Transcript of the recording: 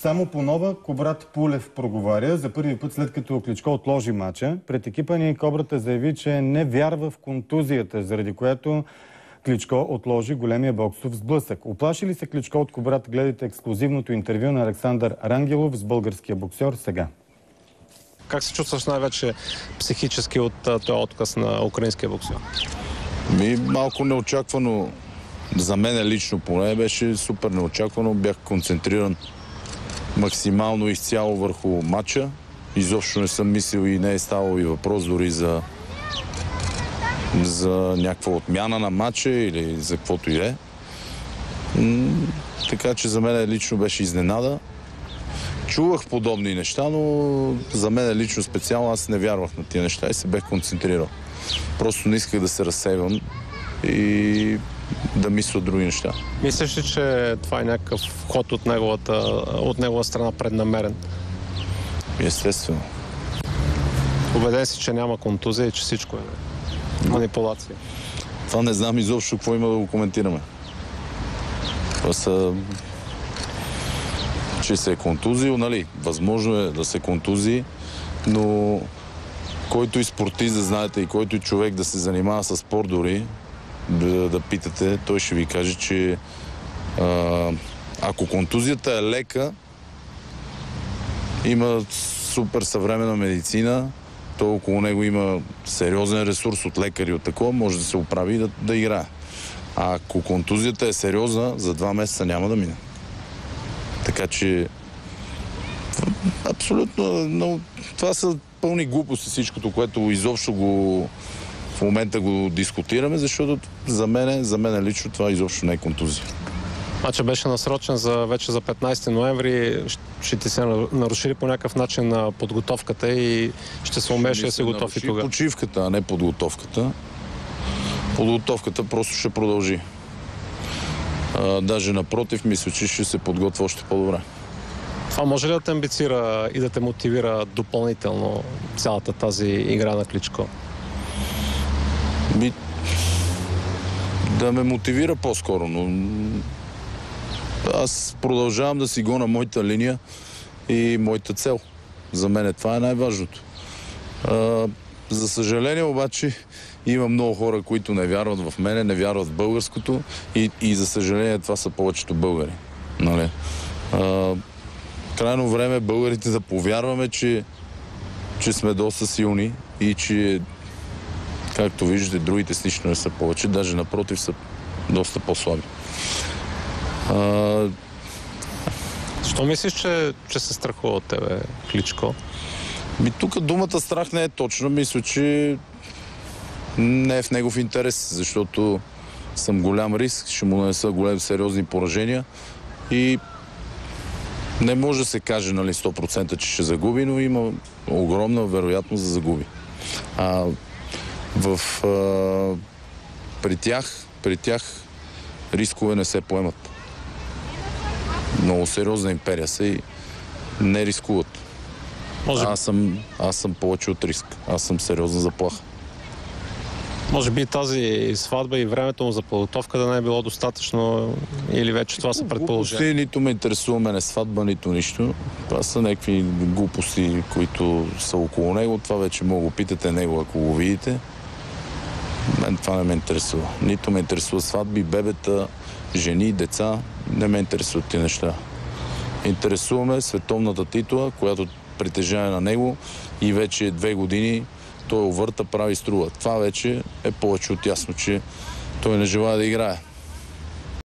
Само по нова Кубрат Пулев проговаря за първи път след като Кличко отложи мача. Пред екипа ни Кобрата заяви, че не вярва в контузията, заради което Кличко отложи големия боксов сблъсък. Оплаши ли се Кличко от Кубрат? Гледайте ексклузивното интервю на Александър Рангелов с българския боксер сега. Как се чувстваш най-вече психически от този отказ на украинския боксер? Малко неочаквано. За мен лично поне беше супер неочаквано. Бях концентриран максимално изцяло върху матча. Изобщо не съм мислил и не е ставал и въпрос дори за някаква отмяна на матча или за каквото и е. Така че за мен лично беше изненада. Чувах подобни неща, но за мен лично специално аз не вярвах на тия неща и се бях концентрирал. Просто не исках да се разсейвам и да мисля от други неща. Мислиш ли, че това е някакъв ход от негова страна преднамерен? Естествено. Убеден си, че няма контузия и че всичко е манипулация. Това не знам изобщо какво има да го коментираме. Че се е контузил, нали? Възможно е да се контузи, но който и спортист, да знаете, и който и човек да се занимава с спорт дори, да питате, той ще ви каже, че ако контузията е лека, има супер съвременна медицина, то около него има сериозен ресурс от лекари, от такова, може да се оправи и да играе. А ако контузията е сериозна, за 2 месеца няма да мине. Така че абсолютно, но това са пълни глупости всичкото, което изобщо в момента го дискутираме, защото за мен лично това изобщо не е контузия. Мачът беше насрочен вече за 15 ноември. Ще ти се наруши ли по някакъв начин на подготовката и ще се умееш да се готов и тогава? Почивката, а не подготовката. Подготовката просто ще продължи. Даже напротив, мисля, че ще се подготвя още по-добре. Това може ли да те амбицира и да те мотивира допълнително цялата тази игра на Кличко? Да ме мотивира по-скоро, но аз продължавам да си гоня моята линия и моята цел. За мен това е най-важното. За съжаление обаче има много хора, които не вярват в мене, не вярват в българското и за съжаление това са повечето българи. Нали? Крайно време българите да повярваме, че сме доста силни и че, както виждате, другите с нищо не са повече, даже напротив са доста по-слаби. Защо мислиш, че се страхува от тебе, Кличко? Тук думата страх не е точно. Мисля, че не е в негов интерес, защото съм голям риск, ще му нанеса големи сериозни поражения и не може да се каже, нали, 100% че ще загуби, но има огромна вероятност да загуби. При тях рискове не се поемат. Много сериозна империя са и не рискуват. Аз съм повече от риск. Аз съм сериозна заплаха. Може би тази сватба и времето му за подготовка да не е било достатъчно или вече това са предположения? Нито ме интересува мене сватба, нито нищо. Това са някакви глупости, които са около него. Това вече мога да питате него, ако го видите. Мен това не ме интересува. Нито ме интересува сватби, бебета, жени, деца. Не ме интересуват тези неща. Интересуваме световната титла, която притежава на него и вече 2 години той увърта, прави, струва. Това вече е повече от ясно, че той не желае да играе.